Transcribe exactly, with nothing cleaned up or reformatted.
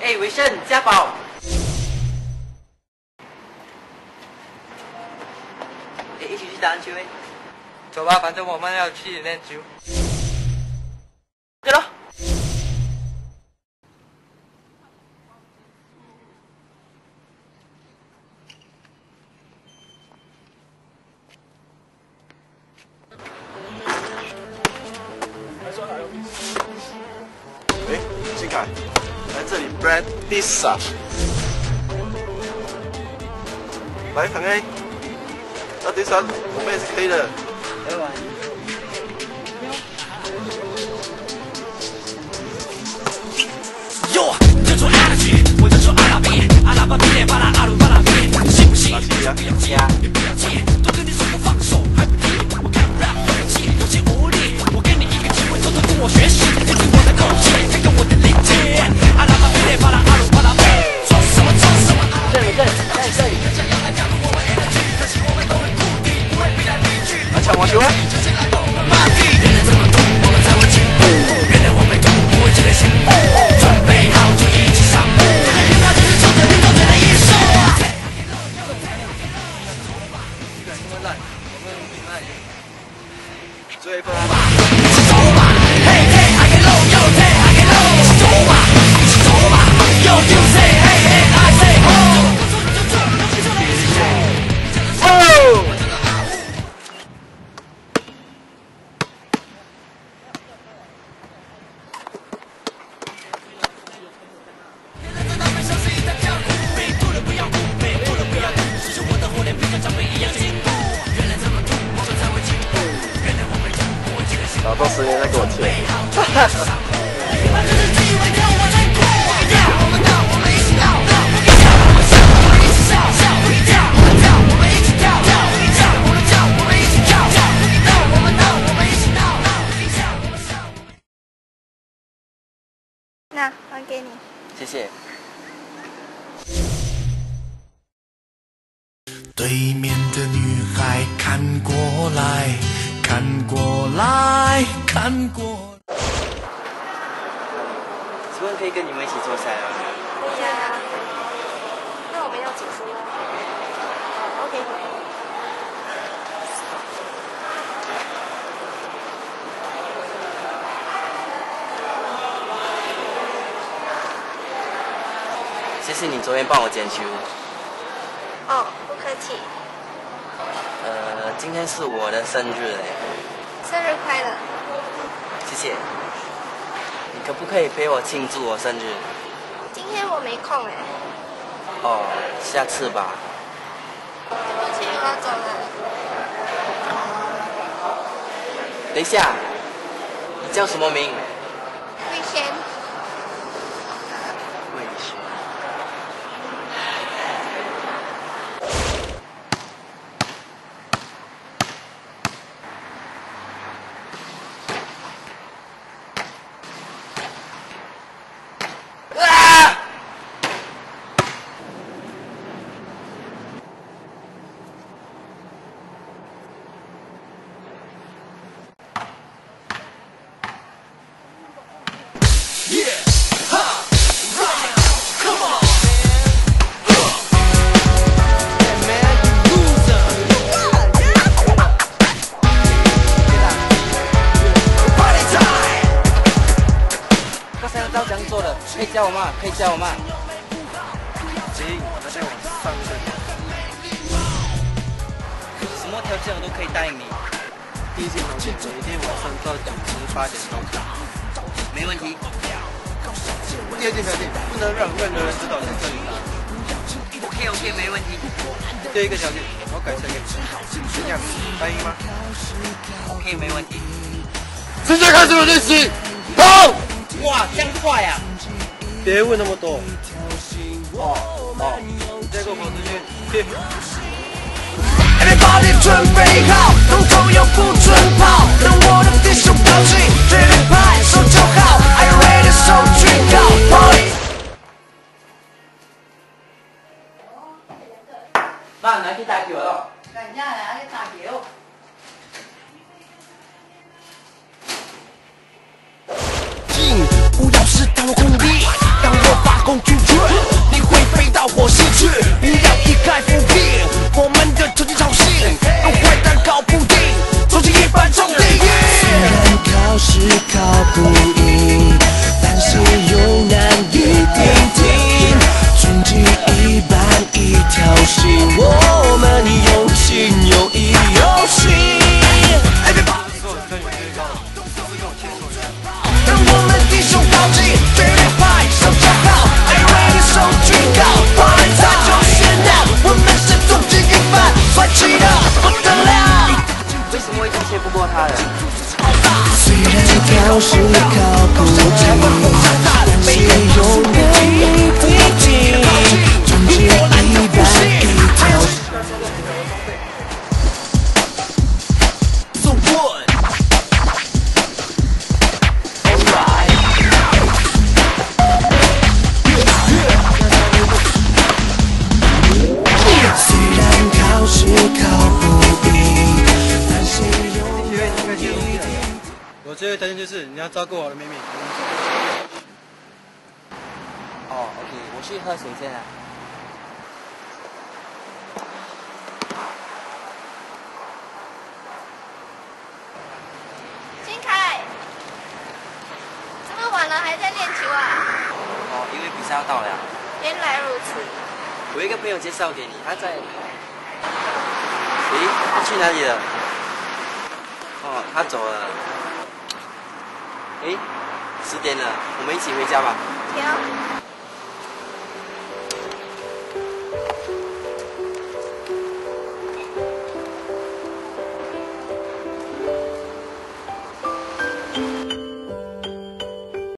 哎，维生，家宝。哎，一起去打篮球哎。 走吧，反正我们要去练球。 对了。 哎，金凯，来这里 Brad Lisa， 来唐 A， 那第三我们也是可以的。 来玩。 哟，这种 energy， 我这种阿拉比，阿拉巴比列巴拉阿鲁巴拉比，信不信？不要接，不要接，都跟你说不放手，还不听？我看 rap 有气，有气无力，我给你一个机会，偷偷跟我学习，听听我的口气，看看我的理解。阿拉巴比列巴拉阿鲁巴拉比，说什么做什么。 这里这里在这里。 来抢网球啊！最后。找到十年再给我签。 那还给你。 谢谢。 对面的女孩看过来，看过来，看过。 请问可以跟你们一起坐下来吗？ 可以啊。那我们要结束了。OK。 谢谢你昨天帮我捡球。 哦，不客气。 呃，今天是我的生日嘞。 生日快乐。 谢谢。你可不可以陪我庆祝我生日？ 今天我没空哎。 哦，下次吧。 对不起，我要走了。 等一下，你叫什么名？ 慧轩。 慧轩。可以教我吗？可以教我吗？ 行，那再往上升。 什么条件我都可以答应你。 第一件条件，每天晚上到九十八点到场。 没问题。 第二件条件，不能让任何人知道你在这里打。 OK OK， 没问题。 第二个条件，我改成一个怎样？答应吗 ？OK， 没问题。 现在开始练习，跑！ 哇，这样快呀！ 别问那么多。哦哦，你再给我跑出去。 Everybody 准备好，动作又不准跑，等我的敌手标记，绝对拍手就好。Are you ready？ 手举高 ，Party！ 媽，你去打球咯？ 人家嚟去打球。 不要试探我功力，让我把公主去，你会飞到火星去，不要一概否定我们的特技挑衅，跟坏蛋搞不定，走进一般中地狱。虽然考试考不赢，但是又难以定定，终极一般一条心，我们有情有义有信。让我们弟兄高击，绝对派手叫号，爱为你守军告，花人在就是now，我们是终极一般，帅气的不得了。 为什么会一直切不过他的？ 虽然考试考不进，但是永远一定进，终极一般一条。So what？虽然考试考不赢，但是永远一定。 我这个条件就是你要照顾我的妹妹。 哦 ，OK， 我去喝水先啊。 金凯，这么晚了还在练球啊？ 哦，因为比赛要到了呀。 原来如此。 我有一个朋友介绍给你，他在。诶，他去哪里了？哦，他走了。诶，十点了，我们一起回家吧。 行。